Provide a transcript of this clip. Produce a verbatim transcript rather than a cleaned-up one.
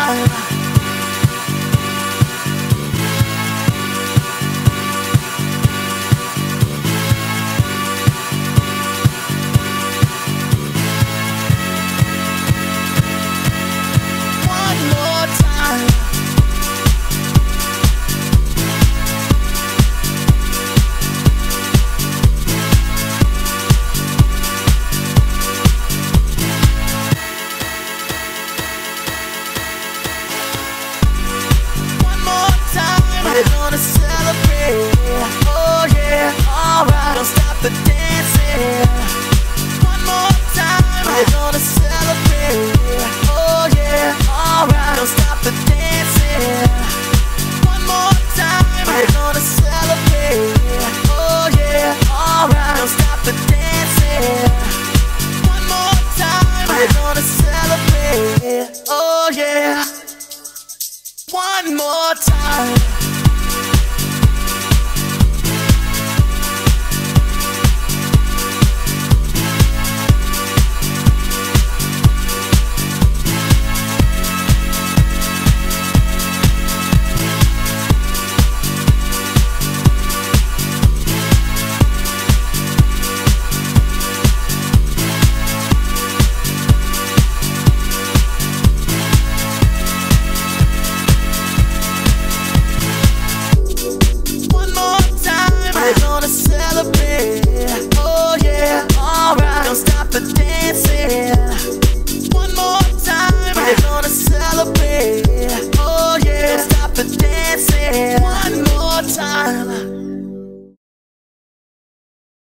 time. One more time. We're gonna celebrate, oh yeah, alright. Don't stop the dancing. One more time. We're gonna celebrate, oh yeah, alright. Don't stop the dancing. One more time. We're gonna celebrate, oh yeah, alright. Don't stop the dancing. One more time. We're gonna celebrate, oh yeah. One more time.